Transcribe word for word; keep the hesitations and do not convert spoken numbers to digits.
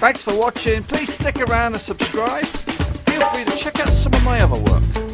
Thanks for watching. Please stick around and subscribe. Feel free to check out some of my other work.